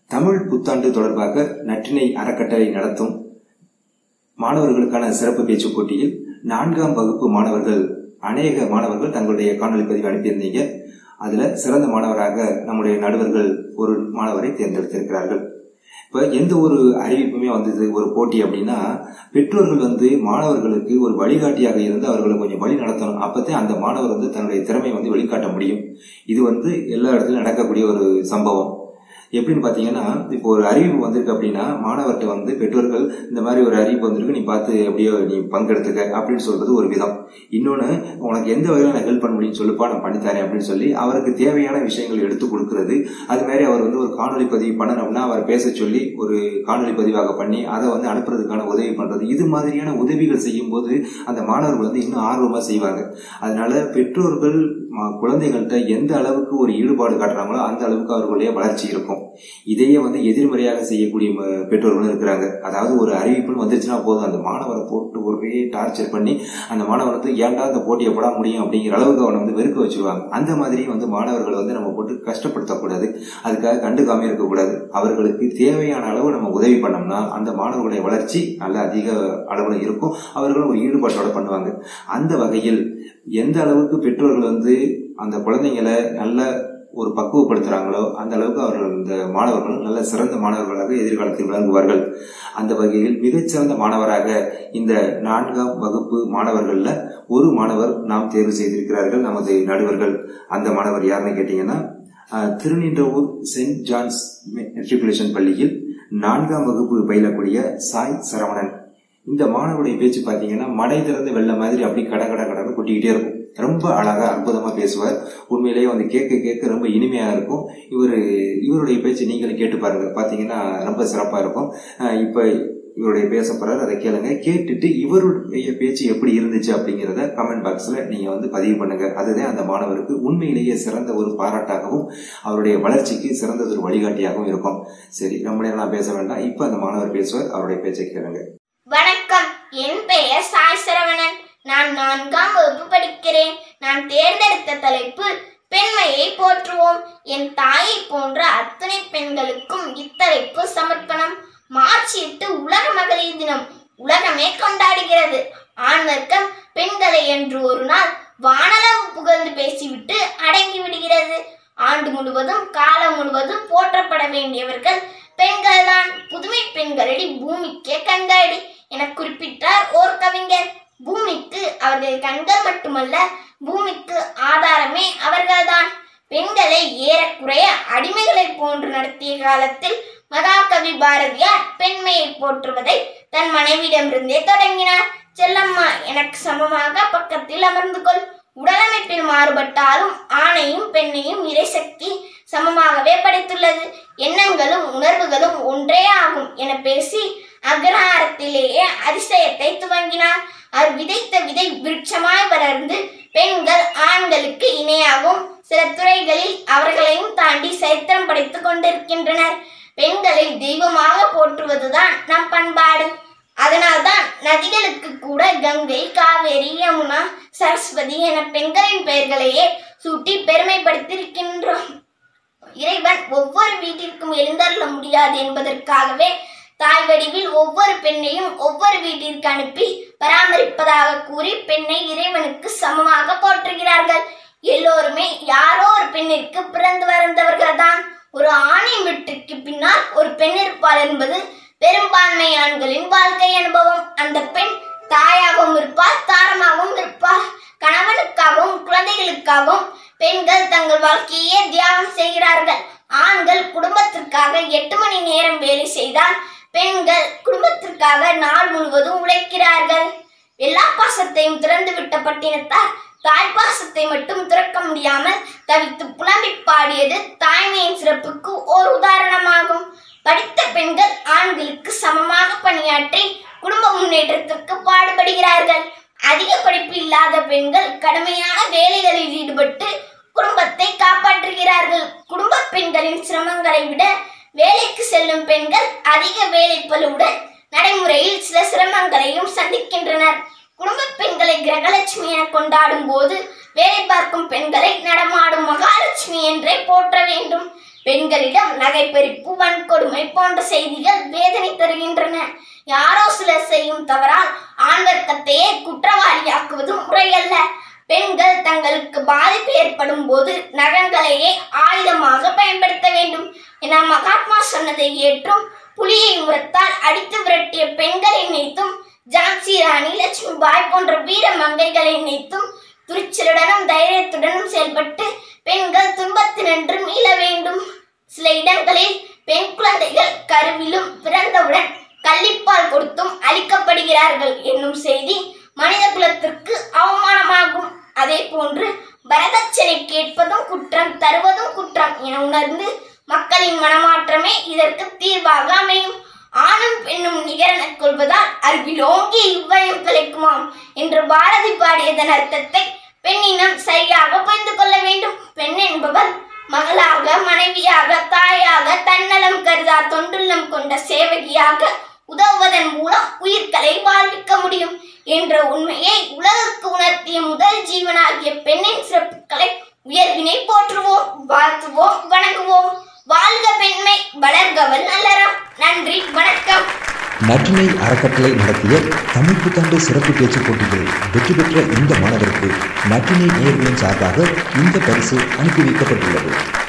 தமிழ் புத்தாண்டு தொடர்பாக நற்றினை அறக்கட்டளை நடத்தும் மாணவர்களுக்கான சிறப்பு பேச்சு போட்டியில் 4ஆம் வகுப்பு மாணவர்கள் அநேக மாணவர்கள் தங்களுடைய காணொலி பதிவு அனுப்பியிருந்தீங்க. அதுல சிறந்த மாணவராக நம்முடைய நடுவர்கள் ஒரு மாணவரை தேர்ந்தெடுத்திருக்கிறார்கள். இப்ப எந்த ஒரு அறிவிப்புமே வந்தது ஒரு போட்டி அப்படின்னா பெற்றோர்கள் மாணவர்களுக்கு ஒரு வழிகாட்டியாக இருந்து அவர்களை கொஞ்சம் வழி நடத்தணும். அப்பதான் அந்த மாணவர் தன்னுடைய திறமை வெளிக்காட்ட முடியும். இது எல்லா இடத்துலயும் நடக்கக்கூடிய ஒரு சம்பவம். எப்படின்னு பாத்தீங்கன்னா, இப்போ ஒரு அறிவிப்பு வந்திருக்கு அப்படின்னா மாணவர்கிட்ட பெற்றோர்கள் இந்த மாதிரி ஒரு அறிவிப்பு வந்திருக்கு, நீ பார்த்து எப்படியோ நீ பங்கெடுத்துக்க அப்படின்னு சொல்றது ஒரு விதம். இன்னொன்னு, உனக்கு எந்த வகையில நான் ஹெல்ப் பண்ண முடியும்னு சொல்லுப்பா, நான் பண்ணித்தரேன் அப்படின்னு சொல்லி அவருக்கு தேவையான விஷயங்கள் எடுத்து கொடுக்கறது. அது மாதிரி அவர் ஒரு காணொலி பதிவு பண்ணணும்னா அவர் பேச சொல்லி ஒரு காணொலி பதிவாக பண்ணி அதை அனுப்புறதுக்கான உதவி பண்றது. இது மாதிரியான உதவிகள் செய்யும் போது அந்த மாணவர்கள் இன்னும் ஆர்வமா செய்வாங்க. அதனால பெற்றோர்கள் குழந்தைகள்கிட்ட எந்த அளவுக்கு ஒரு ஈடுபாடு காட்டுறாங்களோ அந்த அளவுக்கு அவர்களுடைய வளர்ச்சி இருக்கும். இதையே எதிர்மறையாக செய்யக்கூடிய பெற்றோர்களும் இருக்கிறாங்க. அதாவது ஒரு அறிவிப்புன்னு வந்துருச்சுன்னா போதும், அந்த மாணவரை போட்டு ஒரே டார்ச்சர் பண்ணி அந்த மாணவரை ஏன்டா அந்த போட்டியை போட முடியும் அப்படிங்கிற அளவுக்கு அவனை வெறுக்க வச்சிருவாங்க. அந்த மாதிரி மாணவர்கள் நம்ம போட்டு கஷ்டப்படுத்தக்கூடாது, அதுக்காக கண்டுக்காம இருக்கக்கூடாது. அவர்களுக்கு தேவையான அளவு நம்ம உதவி பண்ணோம்னா அந்த மாணவர்களுடைய வளர்ச்சி நல்ல அதிக அளவுல இருக்கும். அவர்களும் ஒரு ஈடுபாட்டோட பண்ணுவாங்க. அந்த வகையில் எந்த அளவுக்கு பெற்றோர்கள் அந்த குழந்தைங்களை நல்ல ஒரு பக்குவப்படுத்துறாங்களோ அந்த அளவுக்கு அவர்கள் இந்த மாணவர்கள் நல்ல சிறந்த மாணவர்களாக எதிர்காலத்தில் விளங்குவார்கள். அந்த வகையில் மிகச்சிறந்த மாணவராக இந்த 4ஆம் வகுப்பு மாணவர்கள்ல ஒரு மாணவர் நாம் தேர்வு செய்திருக்கிறார்கள் நமது நடுவர்கள். அந்த மாணவர் யாருன்னு கேட்டீங்கன்னா, திருநின்றவூர் செயின்ட் ஜான்ஸ் மெட்ரிகுலேஷன் பள்ளியில் 4ஆம் வகுப்பு பயிலக்கூடிய சாய் சரவணன். இந்த மாணவருடைய பேச்சு பாத்தீங்கன்னா மடை திறந்து வெள்ள மாதிரி அப்படி கட கட கடன்னு கொட்டிக்கிட்டே இருக்கும். ரொம்ப அழகா அற்புதமா பேசுவார். உண்மையிலேயே கேட்க கேட்க ரொம்ப இனிமையா இருக்கும். இவருடைய பேச்சு நீங்களும் கேட்டு பாருங்க, பாத்தீங்கன்னா ரொம்ப சிறப்பா இருக்கும். இப்ப இவருடைய பேச போறாரு, அதை கேளுங்க. கேட்டுட்டு இவருடைய பேச்சு எப்படி இருந்துச்சு அப்படிங்கறத கமெண்ட் பாக்ஸ்ல நீங்க பதிவு பண்ணுங்க. அதுதான் அந்த மாணவருக்கு உண்மையிலேயே சிறந்த ஒரு பாராட்டாகவும் அவருடைய வளர்ச்சிக்கு சிறந்த ஒரு வழிகாட்டியாகவும் இருக்கும். சரி, ரொம்ப நேரம் பேச வேண்டாம். இப்ப அந்த மாணவர் பேசுவார், அவருடைய பேச்சை கேளுங்க. வணக்கம், என் பெயர் சாய் சரவணன். நான் 4ஆம் வகுப்பு படிக்கிறேன். நான் தேர்ந்தெடுத்த தலைப்பு பெண்மையை போற்றுவோம். என் தாயை போன்ற அத்தனை பெண்களுக்கும் இத்தலைப்பு சமர்ப்பணம். மார்ச் 8 உலக மகளிர் தினம் உலகமே கொண்டாடுகிறது. ஆண் வர்க்கம் பெண்களை என்று ஒரு நாள் வானளவு புகழ்ந்து பேசிவிட்டு அடங்கி விடுகிறது. ஆண்டு முழுவதும் காலம் முழுவதும் போற்றப்பட வேண்டியவர்கள் பெண்கள் தான். புதுமை பெண்களடி பூமிக்கே கண்காடி என குறிப்பிட்டார் ஓர் கவிஞர். பூமிக்கு அவர்கள் கண்கள் மட்டுமல்ல, பூமிக்கு ஆதாரமே அவர்கள்தான். பெண்களை ஏறக்குறைய அடிமைகளை போன்று நடத்திய காலத்தில் மகாகவி பாரதியார் பெண்மையை போற்றுவதை தன் மனைவியிடமிருந்தே தொடங்கினார். செல்லம்மா, எனக்கு சமமாக பக்கத்தில் அமர்ந்து கொள். உடலமைப்பில் மாறுபட்டாலும் ஆணையும் பெண்ணையும் இறைசக்தி சமமாகவே படைத்துள்ளது. எண்ணங்களும் உணர்வுகளும் ஒன்றே ஆகும் என பேசி அக்ரஹாரத்திலேயே அதிசயத்தை துவங்கினார். அவர் விதைத்த விதை விருட்சமாய் வளர்ந்து பெண்கள் ஆண்களுக்கு இணையாகவும் சில துறைகளில் அவர்களையும் தாண்டி சரித்திரம் படைத்துக் கொண்டிருக்கின்றனர். பெண்களை தெய்வமாக போற்றுவதுதான் நம் பண்பாடு. அதனால்தான் நதிகளுக்கு கூட கங்கை, காவேரி, யமுனா, சரஸ்வதி என பெண்களின் பெயர்களையே சூட்டி பெருமைப்படுத்தியிருக்கின்றோம். இறைவன் ஒவ்வொரு வீட்டிற்கும் எழுந்தருள முடியாது என்பதற்காகவே தாய் வடிவில் ஒவ்வொரு பெண்ணையும் ஒவ்வொரு வீட்டிற்கு அனுப்பி பராமரிப்பதாக கூறி பெண்ணை இறைவனுக்கு சமமாக போற்றுகிறார்கள். எல்லோருமே யாரோ ஒரு பெண்ணிற்கு பிறந்து வளர்ந்தவர்கள் தான். ஒரு ஆணின் வீட்டிற்கு பின்னால் ஒரு பெண் இருப்பாள் என்பது பெரும்பான்மை ஆண்களின் வாழ்க்கை அனுபவம். அந்த பெண் தாயாகவும் இருப்பாள், தாரமாகவும் இருப்பாள். கணவனுக்காகவும் குழந்தைகளுக்காகவும் பெண்கள் தங்கள் வாழ்க்கையே தியாகம் செய்கிறார்கள். ஆண்கள் குடும்பத்திற்காக 8 மணி நேரம் வேலை செய்தால் பெண்கள் குடும்பத்திற்காக நாள் முழுவதும் உழைக்கிறார்கள். எல்லா பாசத்தையும் திறந்து விட்ட பட்டினத்தார் தாய் பாசத்தை மட்டும் திறக்க முடியாமல் தவித்து புலம்பி பாடியது தாய்மையின் சிறப்புக்கு ஓர் உதாரணமாகும். படித்த பெண்கள் ஆண்களுக்கு சமமாக பணியாற்றி குடும்ப முன்னேற்றத்திற்கு பாடுபடுகிறார்கள். அதிக படிப்பு இல்லாத பெண்கள் கடுமையான வேலைகளில் ஈடுபட்டு குடும்பத்தை காப்பாற்றுகிறார்கள். குடும்ப பெண்களின் சிரமங்களை விட வேலைக்கு செல்லும் பெண்கள் அதிக வேலைப்பளுவுடன் நடைமுறையில் சில சிரமங்களையும் சந்திக்கின்றனர். குடும்ப பெண்களை கிரகலட்சுமி என கொண்டாடும் போது வேலை பார்க்கும் பெண்களை நடமாடும் மகாலட்சுமி என்றே போற்ற வேண்டும். பெண்களிடம் நகைப்பறிப்பு, வன்கொடுமை போன்ற செய்திகள் வேதனை தருகின்றன. யாரோ சிலர் செய்யும் தவறால் ஆண் வர்க்கத்தையே குற்றவாளியாக்குவது முறையல்ல. பெண்கள் தங்களுக்கு பாதிப்பு ஏற்படும் போது நகங்களையே ஆயுதமாக பயன்படுத்த வேண்டும் என மகாத்மா சொன்னதை ஏற்றும் புலியை முரத்தால் அடித்து விரட்டிய பெண்களை நினைத்தும், ஜான்சி ராணி லட்சுமிபாய் போன்ற வீர மங்கைகளை நினைத்தும் துணிச்சலுடனும் தைரியத்துடனும் செயல்பட்டு பெண்கள் துன்பத்தினின்று மீள வேண்டும். சில இடங்களில் பெண் குழந்தைகள் கருவிலும் பிறந்தவுடன் கள்ளிப்பால் கொடுத்தும் அளிக்கப்படுகிறார்கள் என்னும் செய்தி மனித குலத்திற்கு அவமானமாகும். அதே போன்று வரதட்சணை கேட்பதும் குற்றம், தருவதும் குற்றம் என உணர்ந்து மக்களின் மனமாற்றமே இதற்கு தீர்வாக அமையும். ஆணும் பெண்ணும் நிகரெனக் கொள்வதால் அறிவிலோங்கி இவ்வயம் கிடைக்குமாம் என்று பாரதி பாடியதன் அர்த்தத்தை பெண்ணினம் சரியாக புரிந்து கொள்ள வேண்டும். பெண் என்பவர் மகளாக, மனைவியாக, தாயாக, தன்னலம் கருதா தொண்டுள்ளம் கொண்ட சேவகியாக உதவுவதன் மூலம் உயிர்களை வாழ்விக்க முடியும் என்ற உண்மையை உலகுக்கு உணர்த்திய முதல் ஜீவனாகிய பெண்ணின் சிறப்புகளை உயர்வினை போற்றுவோம், வாழ்த்துவோம், வணங்குவோம். வாழ்க பெண்மை, வளர்கவல் நல்லறம். நன்றி, வணக்கம். நற்றினை அறக்கட்டளை நடத்திய தமிழ் புத்தாண்டு சிறப்பு பேச்சு போட்டியில் வெற்றி பெற்ற இந்த மாணவருக்கு நற்றினை நேயர்களின் சார்பாக இந்த பரிசு அனுப்பி வைக்கப்பட்டுள்ளது.